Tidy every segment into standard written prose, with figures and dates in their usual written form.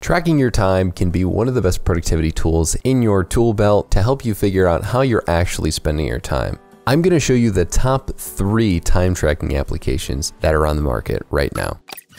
Tracking your time can be one of the best productivity tools in your tool belt to help you figure out how you're actually spending your time. I'm going to show you the top 3 time tracking applications that are on the market right now.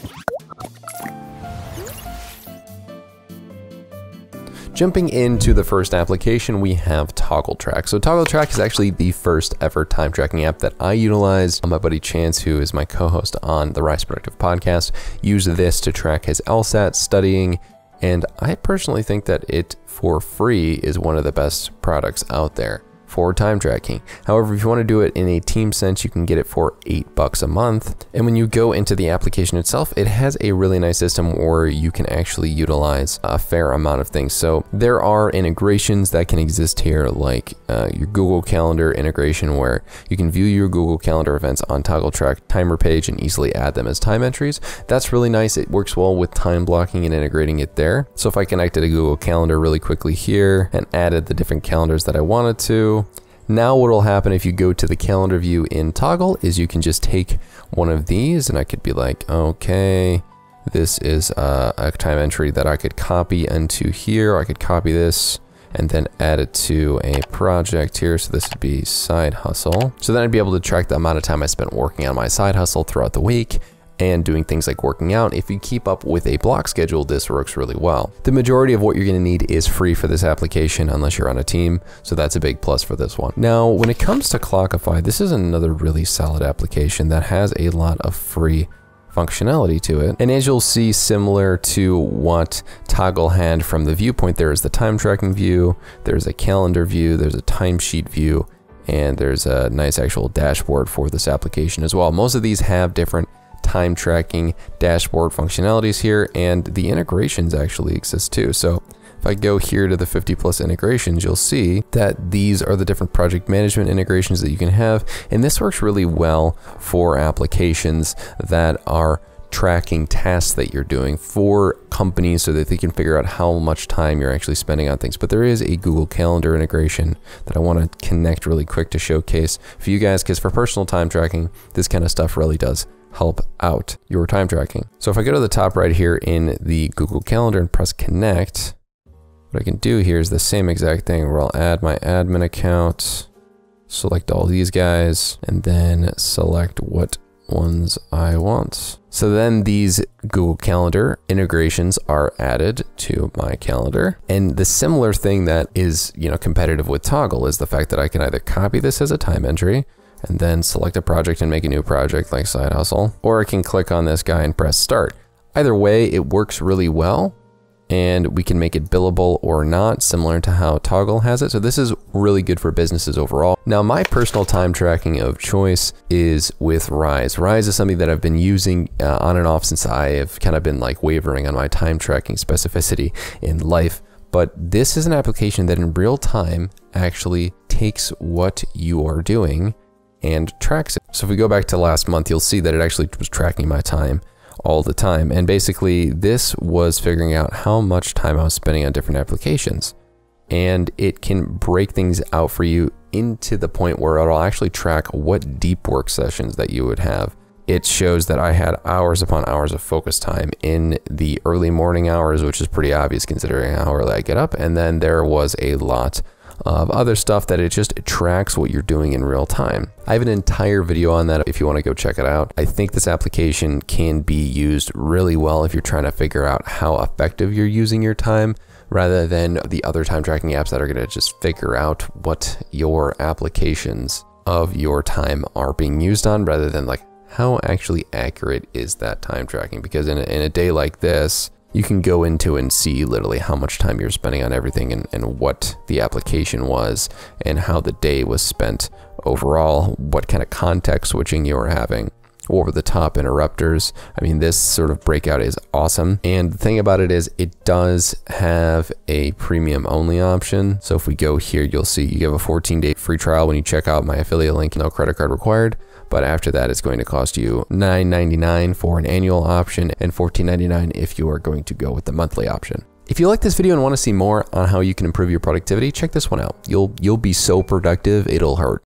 Jumping into the first application, we have Toggl. So Toggl is actually the first ever time tracking app that I utilize. My buddy Chance, who is my co-host on the Rize Productive podcast, used this to track his LSAT studying, and I personally think that it, for free, is one of the best products out there for time tracking. However, if you want to do it in a team sense, you can get it for $8 a month. And when you go into the application itself, it has a really nice system where you can actually utilize a fair amount of things. So there are integrations that can exist here, like your Google Calendar integration, where you can view your Google Calendar events on Toggl timer page and easily add them as time entries. That's really nice. It works well with time blocking and integrating it there. So if I connected a Google Calendar really quickly here and added the different calendars that I wanted to, now what will happen if you go to the calendar view in Toggl is you can just take one of these, and I could be like, okay, this is a time entry that I could copy into here. I could copy this and then add it to a project here. So this would be side hustle. So then I'd be able to track the amount of time I spent working on my side hustle throughout the week and doing things like working out. If you keep up with a block schedule, this works really well. The majority of what you're gonna need is free for this application unless you're on a team, so that's a big plus for this one. Now, when it comes to Clockify, this is another really solid application that has a lot of free functionality to it. And as you'll see, similar to what Toggl had from the viewpoint, there is the time tracking view, there's a calendar view, there's a timesheet view, and there's a nice actual dashboard for this application as well. Most of these have different time tracking dashboard functionalities here, and the integrations actually exist too. So if I go here to the 50+ integrations, you'll see that these are the different project management integrations that you can have, and this works really well for applications that are tracking tasks that you're doing for companies so that they can figure out how much time you're actually spending on things. But there is a Google Calendar integration that I want to connect really quick to showcase for you guys, because for personal time tracking, this kind of stuff really does help out your time tracking. So if I go to the top right here in the Google Calendar and press connect, what I can do here is the same exact thing where I'll add my admin account, select all these guys, and then select what ones I want. So then these Google Calendar integrations are added to my calendar. And the similar thing that is, competitive with Toggl is the fact that I can either copy this as a time entry and then select a project and make a new project like side hustle, or I can click on this guy and press start. Either way, it works really well, and we can make it billable or not, similar to how Toggl has it. So this is really good for businesses overall. Now, my personal time tracking of choice is with Rize. Rize is something that I've been using on and off since I have kind of been like wavering on my time tracking specificity in life. But this is an application that in real time actually takes what you are doing and tracks it. So if we go back to last month, you'll see that it actually was tracking my time all the time. And basically this was figuring out how much time I was spending on different applications. And it can break things out for you into the point where it'll actually track what deep work sessions that you would have. It shows that I had hours upon hours of focus time in the early morning hours, which is pretty obvious considering how early I get up. And then there was a lot of other stuff that it just tracks what you're doing in real time. I have an entire video on that if you want to go check it out. I think this application can be used really well if you're trying to figure out how effective you're using your time, rather than the other time tracking apps that are going to just figure out what your applications of your time are being used on, rather than like how actually accurate is that time tracking. Because in a day like this, you can go into and see literally how much time you're spending on everything, and what the application was and how the day was spent overall, what kind of context switching you were having, over the top interrupters. I mean, this sort of breakout is awesome. And the thing about it is it does have a premium only option. So if we go here, you'll see you have a 14-day free trial when you check out my affiliate link, no credit card required. But after that, it's going to cost you $9.99 for an annual option and $14.99 if you are going to go with the monthly option. If you like this video and want to see more on how you can improve your productivity, check this one out. You'll be so productive, it'll hurt.